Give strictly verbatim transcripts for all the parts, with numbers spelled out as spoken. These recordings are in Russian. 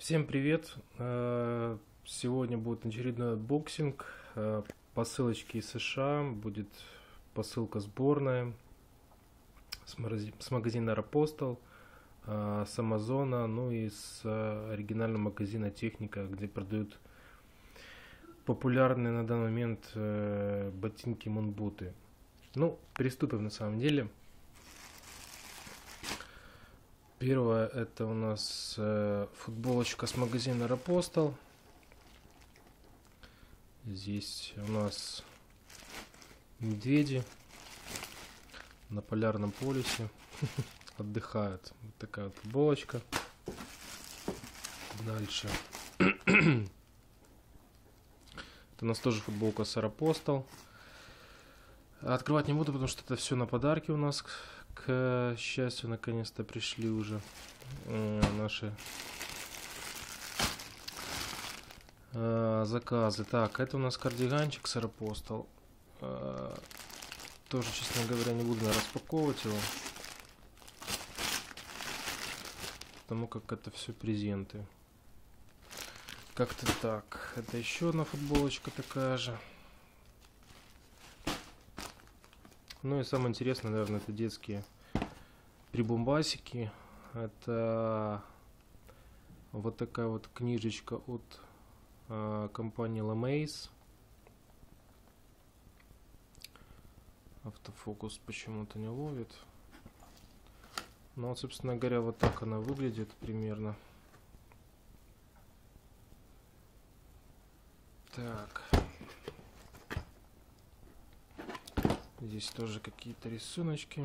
Всем привет! Э, Сегодня будет очередной анбоксинг. Э, Посылочки из США. Будет посылка сборная с марази- с магазина Aeropostale, э, с Амазона, ну и с э, оригинального магазина Техника, где продают популярные на данный момент э, ботинки мунбуты. Ну, приступим на самом деле. Первое, это у нас э, футболочка с магазина Aeropostale. Здесь у нас медведи на полярном полюсе отдыхают. Вот такая вот футболочка. Дальше. Это у нас тоже футболка с Aeropostale. Открывать не буду, потому что это все на подарки у нас. К счастью, наконец-то пришли уже э, наши э, заказы. Так, это у нас кардиганчик с Aeropostale. Э, тоже, честно говоря, не буду распаковывать его, потому как это все презенты. Как-то так. Это еще одна футболочка такая же. Ну и самое интересное, наверное, это детские прибумбасики. Это вот такая вот книжечка от э, компании Lamaze. Автофокус почему-то не ловит. Ну вот, собственно говоря, вот так она выглядит примерно. Так. Здесь тоже какие-то рисуночки.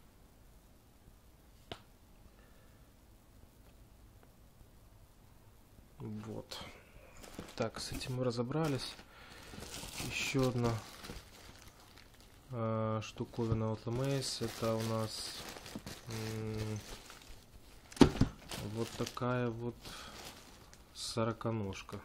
Вот. Так, с этим мы разобрались. Еще одна э, штуковина от Lamaze. Это у нас вот такая вот сороконожка.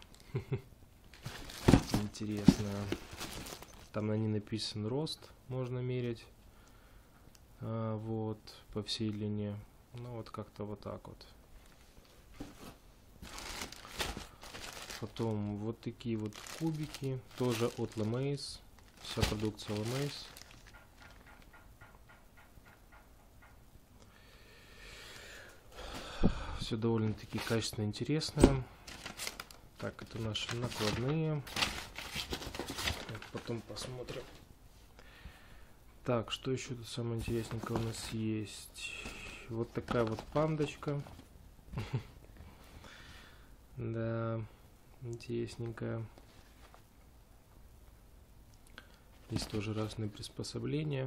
Интересная. Там на ней написан рост, можно мерить. А, вот, по всей длине. Ну, вот как-то вот так вот. Потом вот такие вот кубики, тоже от Lamaze. Вся продукция Lamaze. Все довольно-таки качественно, интересное. Так, это наши накладные. Потом посмотрим. Так, что еще тут самое интересненькое у нас есть? Вот такая вот пандочка. Да, интересненькая. Здесь тоже разные приспособления.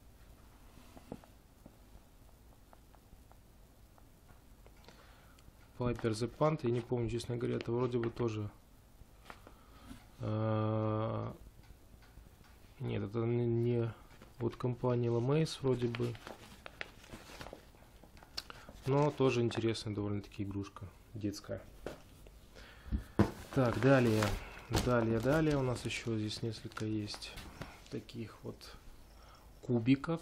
Piper the Pant, я не помню, честно говоря, это вроде бы тоже... Нет, это не от компании Lamaze вроде бы. Но тоже интересная довольно-таки игрушка детская. Так, далее. Далее, далее. У нас еще здесь несколько есть таких вот кубиков,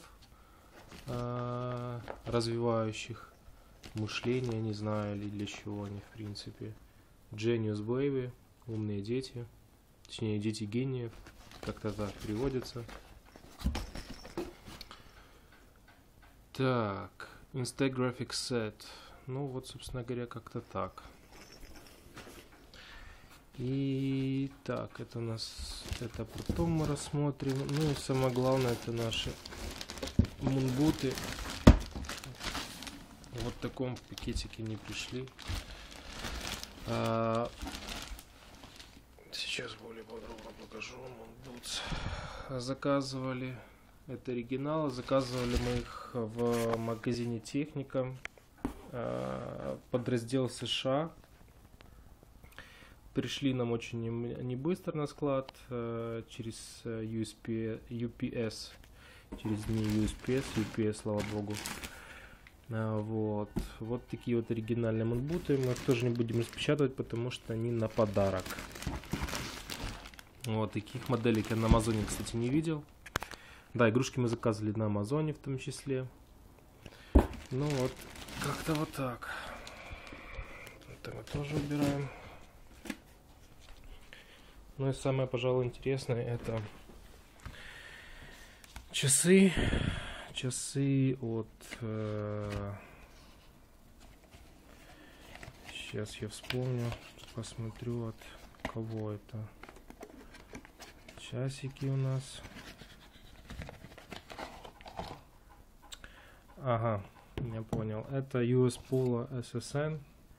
э, развивающих мышление, не знаю ли для чего они в принципе. Genius Baby, умные дети. Точнее, дети гениев. Как-то так переводится. Так, Instagraphic Set. Ну вот, собственно говоря, как-то так. И так, это у нас, это потом мы рассмотрим. Ну и самое главное, это наши мунбуты. Вот в таком пакетике не пришли. А, сейчас более подробно покажу. Мунбутс заказывали. Это оригиналы. Заказывали мы их в магазине Техника. Подраздел США. Пришли нам очень не быстро на склад. Через ю эс пи, ю пи эс. Через дни ю эс пи эс. ю пи эс, слава богу. Вот. Вот такие вот оригинальные мунбуты. Мы их тоже не будем распечатывать, потому что они на подарок. Вот таких моделек я на Амазоне, кстати, не видел. Да, игрушки мы заказывали на Амазоне в том числе. Ну вот, как-то вот так. Это мы тоже убираем. Ну и самое, пожалуй, интересное — это часы. Часы от... Э, сейчас я вспомню, посмотрю, от кого это. Часики у нас. Ага, я понял. Это ю эс Polo эс эс эн.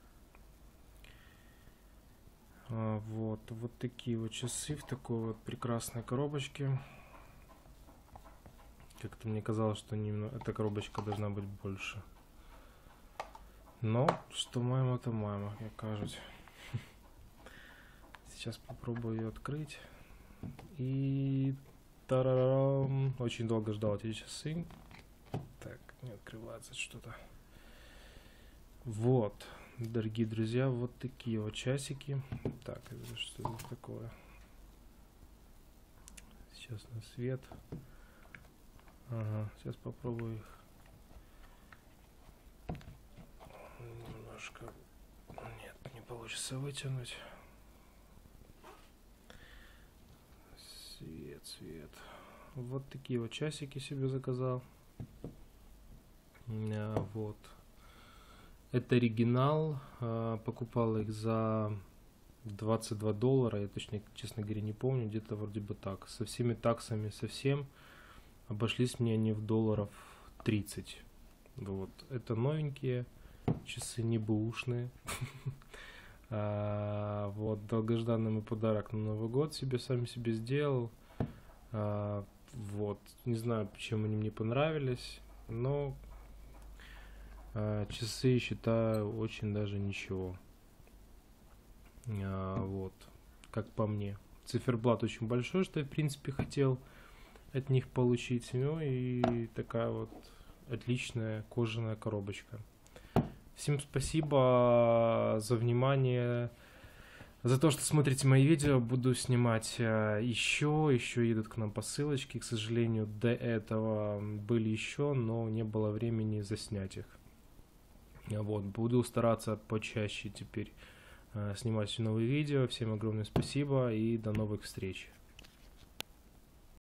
А, вот, вот такие вот часы в такой вот прекрасной коробочке. Как-то мне казалось, что немного, эта коробочка должна быть больше. Но, что маємо, то маємо, как кажут. Сейчас попробую ее открыть. И... Тарарам! Очень долго ждал эти часы. Так, не открывается что-то. Вот, дорогие друзья, вот такие вот часики. Так, это что это такое? Сейчас на свет. Ага, сейчас попробую их немножко. Нет, не получится вытянуть. Свет, свет. Вот такие вот часики себе заказал. А, вот. Это оригинал. А, покупал их за двадцать два доллара. Я точно, честно говоря, не помню. Где-то вроде бы так. Со всеми таксами, совсем. Обошлись мне они в долларов тридцать. Вот. Это новенькие часы, не бэушные. А, вот, долгожданный мой подарок на Новый год себе, сам себе сделал. А, вот, не знаю, почему они мне понравились, но а, часы, считаю, очень даже ничего. А, вот, как по мне. Циферблат очень большой, что я, в принципе, хотел от них получить. Ну и такая вот отличная кожаная коробочка. Всем спасибо за внимание, за то, что смотрите мои видео. Буду снимать еще, еще едут к нам посылочки. К сожалению, до этого были еще, но не было времени заснять их. Вот, буду стараться почаще теперь снимать новые видео. Всем огромное спасибо и до новых встреч.